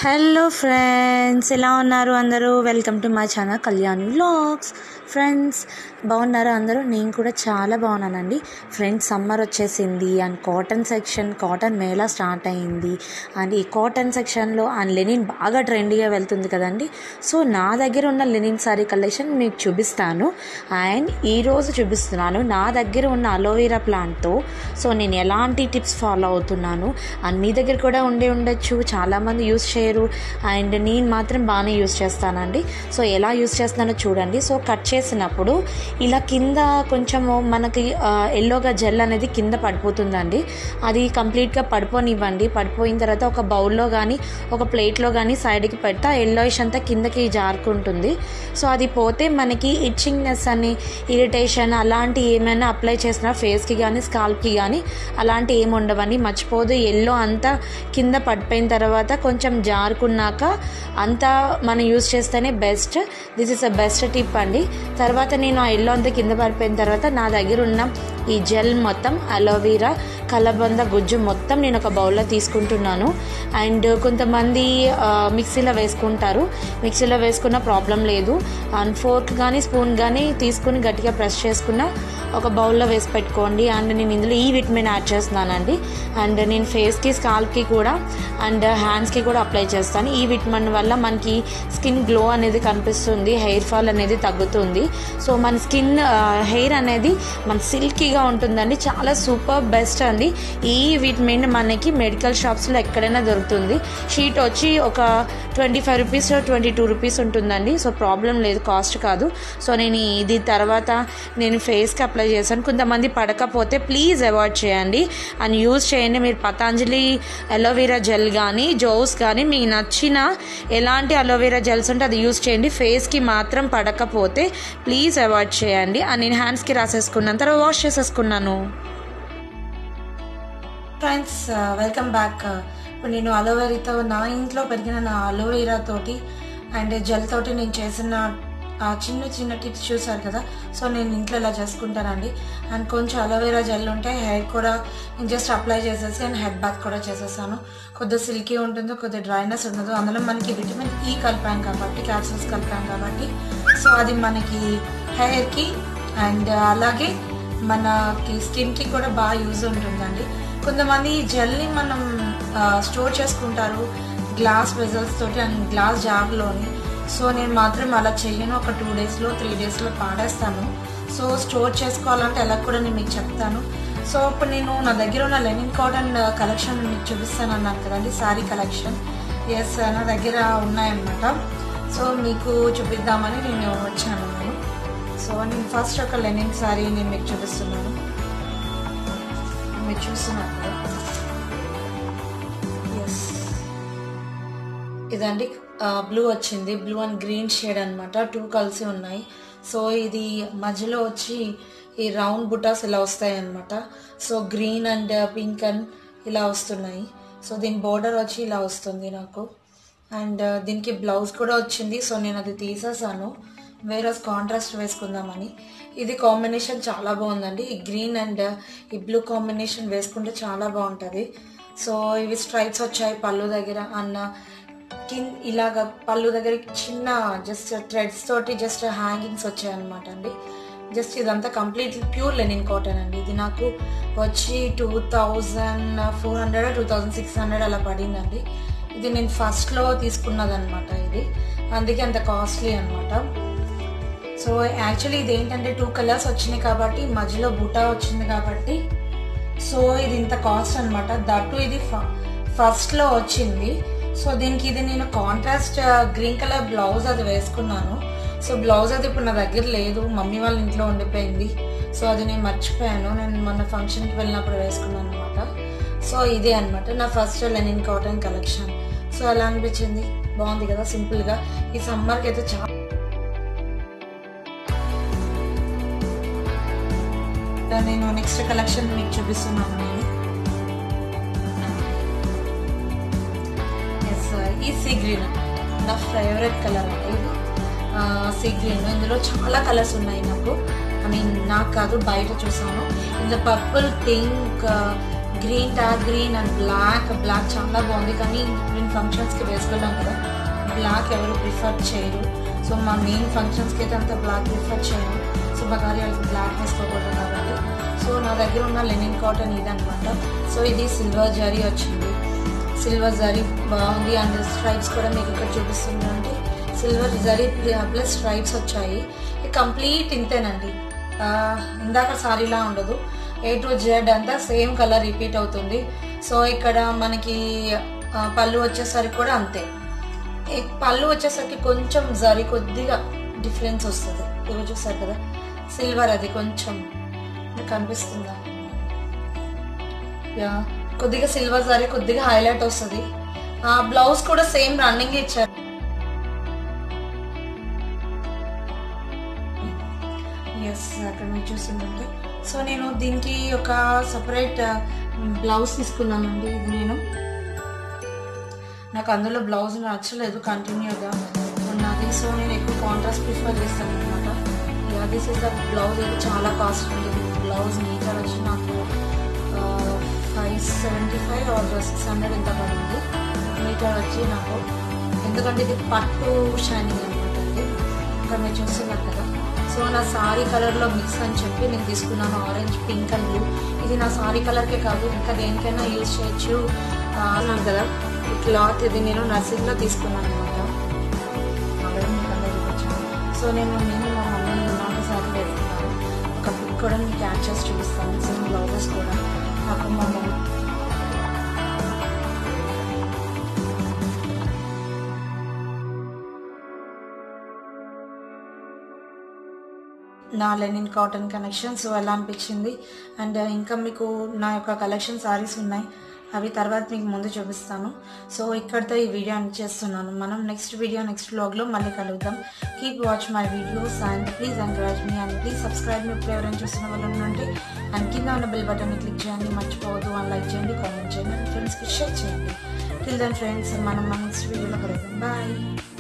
Hello friends, ఎలా ఉన్నారు అందరూ? Welcome to my channel Kalyani vlogs. Friends, బాగున్నారు అందరూ? నేను కూడా చాలా బాగున్నానండి. ఫ్రెండ్స్, సమ్మర్ వచ్చేసింది అండ్ కాటన్ మేళా స్టార్ట్ అయింది. అండ్ ఈ కాటన్ సెక్షన్లో అండ్ లెనిన్ బాగా ట్రెండీగా వెళ్తుంది కదండి. సో నా దగ్గర ఉన్న లెనిన్ సారీ కలెక్షన్ మీకు చూపిస్తాను. అండ్ ఈరోజు చూపిస్తున్నాను నా దగ్గర ఉన్న అలోవెరా ప్లాంట్తో. సో నేను ఎలాంటి టిప్స్ ఫాలో అవుతున్నాను అండ్ మీ దగ్గర కూడా ఉండొచ్చు, చాలామంది యూస్ చేయరు అండ్ నేను మాత్రం బాగానే యూస్ చేస్తానండి. సో ఎలా యూస్ చేస్తున్నానో చూడండి. సో కట్ చేసినప్పుడు ఇలా కింద కొంచెము మనకి ఎల్లోగా జెల్ అనేది కింద పడిపోతుందండి. అది కంప్లీట్గా పడిపోనివ్వండి. పడిపోయిన తర్వాత ఒక బౌల్లో కానీ ఒక ప్లేట్లో కానీ సైడ్కి పెడితే ఆ ఎల్లోయిష్ అంతా కిందకి జారుకుంటుంది. సో అది పోతే మనకి ఇచ్చింగ్నెస్ అని ఇరిటేషన్ అలాంటి ఏమైనా అప్లై చేసినా ఫేస్కి కానీ స్కాల్ప్కి కానీ అలాంటి ఏమి ఉండవని మర్చిపోదు. ఎల్లో అంతా కింద పడిపోయిన తర్వాత కొంచెం జారుకున్నాక అంతా మనం యూజ్ చేస్తేనే best. This is a best tip అండి. తర్వాత నేను ఆ ఎల్లో అంతా కింద పడిపోయిన తర్వాత నా దగ్గర ఉన్న ఈ జెల్ మొత్తం అలోవెరా కలబంద గుజ్జు మొత్తం నేను ఒక బౌల్లో తీసుకుంటున్నాను. అండ్ కొంతమంది మిక్సీలో వేసుకుంటారు. మిక్సీలో వేసుకున్న ప్రాబ్లం లేదు. అండ్ ఫోర్క్ కానీ స్పూన్ కానీ తీసుకుని గట్టిగా ప్రెస్ చేసుకున్న ఒక బౌల్లో వేసి పెట్టుకోండి. అండ్ నేను ఇందులో ఈ విటమిన్ యాడ్ చేస్తున్నానండి. అండ్ నేను ఫేస్కి స్కాల్ప్కి కూడా అండ్ హ్యాండ్స్కి కూడా అప్లై చేస్తాను. ఈ విటమిన్ వల్ల మనకి స్కిన్ గ్లో అనేది కనిపిస్తుంది, హెయిర్ ఫాల్ అనేది తగ్గుతుంది. సో మన స్కిన్ హెయిర్ అనేది మన సిల్కీగా ఉంటుందండి. చాలా సూపర్ బెస్ట్ అండి. ఈ విటమిన్ మనకి మెడికల్ షాప్స్లో ఎక్కడైనా దొరుకుతుంది. షీట్ వచ్చి ఒక 25 రూపీస్ 22 రూపీస్ ఉంటుందండి. సో ప్రాబ్లం లేదు, కాస్ట్ కాదు. సో నేను ఇది తర్వాత నేను ఫేస్కి అప్లై చేశాను. కొంతమంది పడకపోతే ప్లీజ్ అవాయిడ్ చేయండి అండ్ యూజ్ చేయండి. మీరు పతాంజలి అలోవెరా జెల్ కానీ జోస్ కానీ మీకు నచ్చిన ఎలాంటి అలోవెరా జెల్స్ ఉంటే అది యూజ్ చేయండి. ఫేస్కి మాత్రం పడకపోతే ప్లీజ్ అవాయిడ్ చేయండి. అండ్ నేను హ్యాండ్స్కి రాసేసుకున్నాను, తర్వాత వాష్ చేసేసుకున్నాను. Friends, welcome back. ఇప్పుడు నేను అలోవెరాతో నా ఇంట్లో పెరిగిన నా అలోవెరా తోటి అండ్ జెల్ తోటి నేను చేసిన చిన్న చిన్న టిప్స్ చూసారు కదా. సో నేను ఇంట్లో ఇలా చేసుకుంటానండి. అండ్ కొంచెం అలోవెరా జెల్ ఉంటే హెయిర్ కూడా నేను జస్ట్ అప్లై చేసేసి అండ్ హెడ్ బాత్ కూడా చేసేసాను. కొద్దిగా సిల్కీ ఉంటుంది, కొద్దిగా డ్రైనెస్ ఉండదు. అందులో మనకి విటమిన్ ఈ కలిపాం కాబట్టి, క్యాప్సూల్స్ కలిపాం కాబట్టి సో అది మనకి హెయిర్కి అండ్ అలాగే మనకి స్కిన్కి కూడా బాగా యూజ్ ఉంటుందండి. కొంతమంది జెల్ని మనం స్టోర్ చేసుకుంటారు గ్లాస్ వెజల్స్ తోటి అండ్ గ్లాస్ జార్లోని. సో నేను మాత్రం అలా చెయ్యను. ఒక 2 డేస్లో 3 డేస్లో పాడేస్తాను. సో స్టోర్ చేసుకోవాలంటే ఎలా కూడా నేను మీకు చెప్తాను. సో ఇప్పుడు నేను నా దగ్గర ఉన్న లెనిన్ కాటన్ కలెక్షన్ మీకు చూపిస్తాను అన్నాను కదండి, శారీ కలెక్షన్. ఎస్, నా దగ్గర ఉన్నాయన్నమాట. సో మీకు చూపిద్దామని నేను వచ్చాను. సో నేను ఫస్ట్ ఒక లెనిన్ శారీ నేను మీకు చూపిస్తున్నాను. మీరు చూస్తున్నారు కదా, ఎస్ ఇదండి. బ్లూ వచ్చింది, బ్లూ అండ్ గ్రీన్ షేడ్ అనమాట. 2 కలిసి ఉన్నాయి. సో ఇది మధ్యలో వచ్చి ఈ రౌండ్ బుటాస్ ఇలా వస్తాయి అనమాట. So green and pink and ఇలా వస్తున్నాయి. సో దీని బోర్డర్ వచ్చి ఇలా వస్తుంది నాకు. అండ్ దీనికి బ్లౌజ్ కూడా వచ్చింది. సో నేను అది తీసేసాను, వేరే కాంట్రాస్ట్ వేసుకుందామని. ఇది కాంబినేషన్ చాలా బాగుందండి. ఈ గ్రీన్ అండ్ ఈ బ్లూ కాంబినేషన్ వేసుకుంటే చాలా బాగుంటుంది. సో ఇవి స్ట్రైప్స్ వచ్చాయి పళ్ళు దగ్గర అన్న ఇలాగ పళ్ళు దగ్గర చిన్న జస్ట్ థ్రెడ్స్ తోటి జస్ట్ హ్యాంగింగ్స్ వచ్చాయి అనమాట అండి. జస్ట్ ఇదంతా కంప్లీట్లీ ప్యూర్ లెనిన్ కాటన్ అండి. ఇది నాకు వచ్చి 2400 2600 అలా పడిందండి. ఇది నేను ఫస్ట్లో తీసుకున్నది అనమాట. ఇది అందుకే అంత కాస్ట్లీ అనమాట. సో యాక్చువల్లీ ఇది ఏంటంటే 2 కలర్స్ వచ్చినాయి కాబట్టి మధ్యలో బూటా వచ్చింది కాబట్టి సో ఇది ఇంత కాస్ట్ అనమాట. దట్టు ఇది ఫస్ట్లో వచ్చింది. సో దీనికి ఇది నేను కాంట్రాస్ట్ గ్రీన్ కలర్ బ్లౌజ్ అది వేసుకున్నాను. సో బ్లౌజ్ అది ఇప్పుడు నా దగ్గర లేదు, మమ్మీ వాళ్ళ ఇంట్లో ఉండిపోయింది. సో అది నేను మర్చిపోయాను. నేను మొన్న ఫంక్షన్కి వెళ్ళినప్పుడు వేసుకున్నాను అనమాట. సో ఇదే అనమాట నా first linen cotton collection. So ఎలా అనిపించింది? బాగుంది కదా, సింపుల్గా. ఈ సమ్మర్కి అయితే చాలా. నేను నెక్స్ట్ కలెక్షన్ మీకు చూపిస్తున్నాను. నేను ఈ సీ గ్రీన్ నా ఫేవరెట్ కలర్ అండి. సీ గ్రీన్ ఇందులో చాలా కలర్స్ ఉన్నాయి నాకు. నాకు కాదు, బయట చూసాను. ఇందులో purple, pink, green, dark green and black చాలా బాగుంది. కానీ నేను ఫంక్షన్స్కి వేసుకెళ్ళాం కదా, బ్లాక్ ఎవరు ప్రిఫర్ చేయరు. సో మా మెయిన్ ఫంక్షన్స్కి అయితే అంత బ్లాక్ ప్రిఫర్ చేయను. శుభకార్యాలకు బ్లాక్ వేసుకోకూడదు కాబట్టి. సో నా దగ్గర ఉన్న లెనిన్ కాటన్ ఇది అనమాట. సో ఇది సిల్వర్ జరీ వచ్చింది, సిల్వర్ జరీ బాగుంది. అండ్ స్ట్రైప్స్ కూడా మీకు ఇక్కడ చూపిస్తుందంటే సిల్వర్ జరీ ప్లస్ స్ట్రైప్స్ వచ్చాయి. కంప్లీట్ ఇంతేనండి, ఇందాక సారీలా ఉండదు. A to Z అంతా సేమ్ కలర్ రిపీట్ అవుతుంది. సో ఇక్కడ మనకి పళ్ళు వచ్చేసరికి కూడా అంతే. పళ్ళు వచ్చేసరికి కొంచెం జరీ కొద్దిగా డిఫరెన్స్ వస్తుంది. ఇవి చూసారు కదా సిల్వర్, అది కొంచెం కనిపిస్తుందా, కొద్దిగా సిల్వర్ జరీ కొద్దిగా హైలైట్ వస్తుంది. బ్లౌజ్ కూడా సేమ్ రన్నింగ్ ఇచ్చారు. ఎస్, అక్కడ మీరు చూసిందంటే. సో నేను దీనికి ఒక సపరేట్ బ్లౌజ్ తీసుకున్నానండి. ఇది నాకు అందులో బ్లౌజ్ నచ్చలేదు, కంటిన్యూగా ఉన్నది. సో నేను ఎక్కువ కాంట్రాస్ట్ ప్రిఫర్ చేస్తాను అనమాట. This is the blouse. ఇది చాలా కాస్ట్ ఉంది. బ్లౌజ్ మీటర్ వచ్చి నాకు 575 or 600 ఇంత పడింది మీటర్ వచ్చి నాకు. ఎందుకంటే ఇది పట్టు షైనింగ్ అనమాట. ఇది ఇక్కడ మీరు చూస్తున్నారు కదా. సో నా సారీ కలర్లో మిక్స్ అని చెప్పి నేను తీసుకున్నాను, ఆరెంజ్, పింక్ అండ్ బ్లూ. ఇది నా సారీ కలర్కే కాదు, ఇంకా దేనికైనా యూజ్ చేయొచ్చు అన్నాను కదా. ఈ క్లాత్ ఇది నేను నర్సింగ్లో తీసుకున్నాను అనమాట. సో నేను మా మమ్మీని ఉన్నాక సారీ వేసుకున్నాను. ఒక పిక్ కూడా మీకు యాడ్ చేసి చూపిస్తాను. సేమ్ బ్లౌజెస్ కూడా నాకు మా మమ్మీ నా లెనిన్ కాటన్ కలెక్షన్. సో ఎలా అనిపించింది. అండ్ ఇంకా మీకు నా యొక్క కలెక్షన్ సారీస్ ఉన్నాయి, అవి తర్వాత మీకు ముందు చూపిస్తాను. సో ఇక్కడితో ఈ వీడియో ఎండ్ చేస్తున్నాను. మనం నెక్స్ట్ వ్లాగ్లో మళ్ళీ కలుద్దాం. Keep watch my videos and please encourage me and please subscribe me. ఇప్పుడు ఎవరైనా చూస్తున్న వాళ్ళు ఉంటే అండ్ కింద ఉన్న బెల్ బటన్ని క్లిక్ చేయండి, మర్చిపోవద్దు. అండ్ లైక్ చేయండి, కామెంట్ చేయండి, ఫ్రెండ్స్కి షేర్ చేయండి. టిల్ దెన్ ఫ్రెండ్స్, మనం నెక్స్ట్ వీడియోలో కలుద్దాం. బాయ్.